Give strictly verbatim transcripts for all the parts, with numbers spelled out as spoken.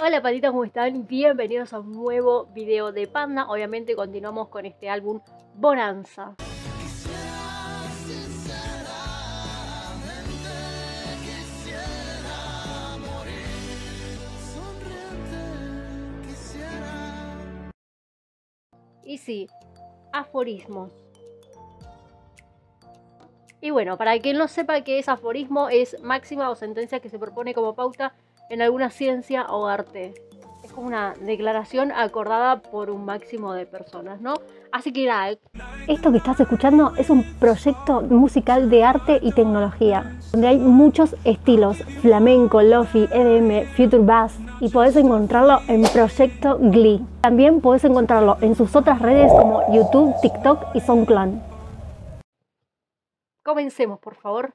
Hola panditas, ¿cómo están? Bienvenidos a un nuevo video de Panda. Obviamente continuamos con este álbum Bonanza. Y sí, aforismos. Y bueno, para quien no sepa qué es aforismo, es máxima o sentencia que se propone como pauta en alguna ciencia o arte. Es como una declaración acordada por un máximo de personas, ¿no? Así que nada. Esto que estás escuchando es un proyecto musical de arte y tecnología, donde hay muchos estilos: flamenco, lofi, E D M, future bass, y podés encontrarlo en Proyecto Glee. También podés encontrarlo en sus otras redes como YouTube, TikTok y SoundCloud. Comencemos, por favor.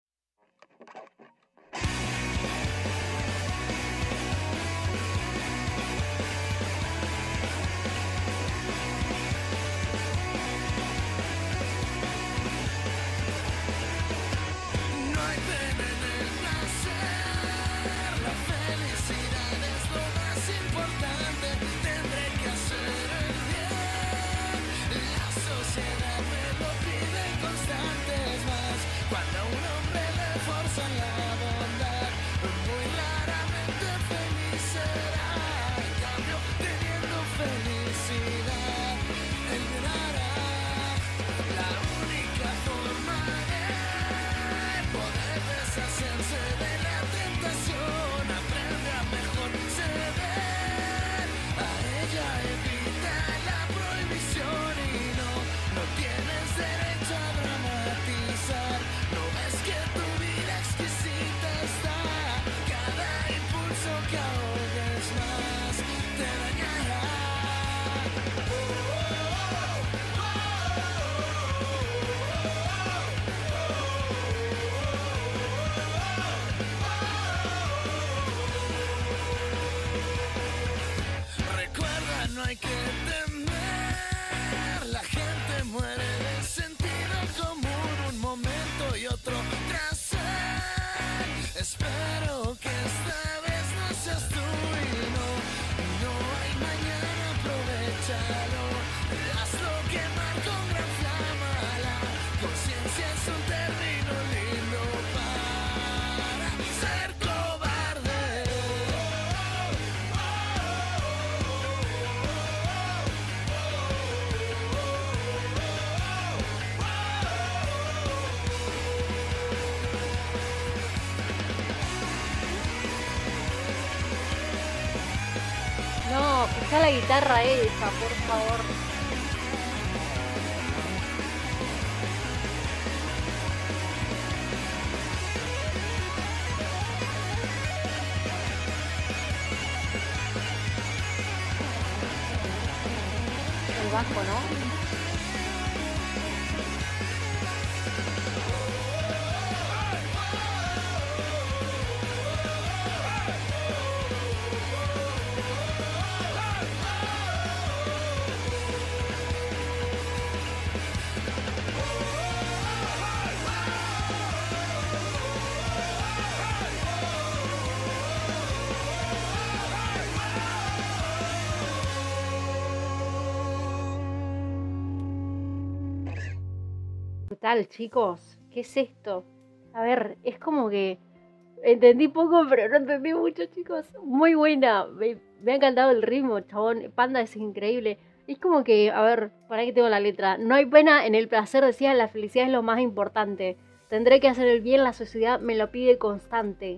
Espero que esta vez no seas tú y no, no hay mañana, aprovechalo, hazlo quemar con gran flama, la conciencia es un término lindo para ser cobarde. No, escuchá la guitarra esa, por favor. El bajo, ¿no? Brutal, chicos. ¿Qué es esto? A ver, es como que entendí poco, pero no entendí mucho, chicos. Muy buena. Me, me ha encantado el ritmo, chabón. Panda es increíble. Es como que, a ver, para que tengo la letra. No hay pena en el placer, decía, la felicidad es lo más importante. Tendré que hacer el bien, la sociedad me lo pide constante.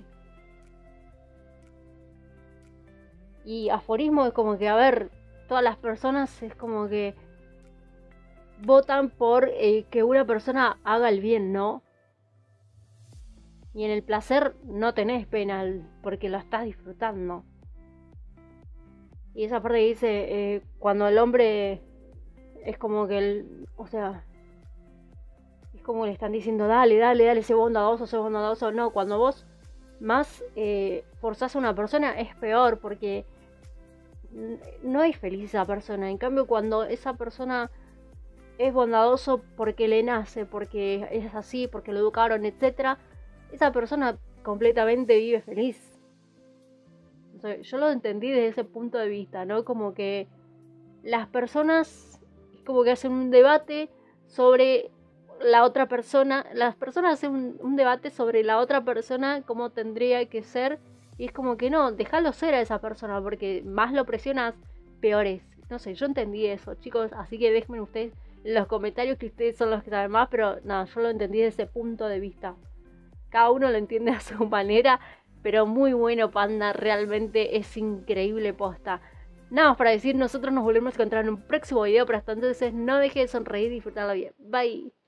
Y aforismo es como que, a ver, todas las personas es como que votan por eh, que una persona haga el bien, ¿no? Y en el placer no tenés pena porque lo estás disfrutando. Y esa parte que dice, eh, cuando el hombre es como que, el, o sea, es como le están diciendo, dale, dale, dale, sé bondadoso, sé bondadoso. No, cuando vos más eh, forzás a una persona es peor porque no es feliz esa persona. En cambio, cuando esa persona es bondadoso porque le nace, porque es así, porque lo educaron, etcétera, esa persona completamente vive feliz. sé, yo lo entendí desde ese punto de vista, ¿no? Como que las personas, como que hacen un debate sobre la otra persona, las personas hacen un, un debate sobre la otra persona, cómo tendría que ser, y es como que no, déjalo ser a esa persona, porque más lo presionas, peor es. No sé, yo entendí eso, chicos, así que déjenme ustedes en los comentarios que ustedes son los que saben más, pero no, yo lo entendí desde ese punto de vista. Cada uno lo entiende a su manera, pero muy bueno, Panda, realmente es increíble, posta. Nada más para decir, nosotros nos volvemos a encontrar en un próximo video, pero hasta entonces no deje de sonreír y disfrutarlo bien. Bye.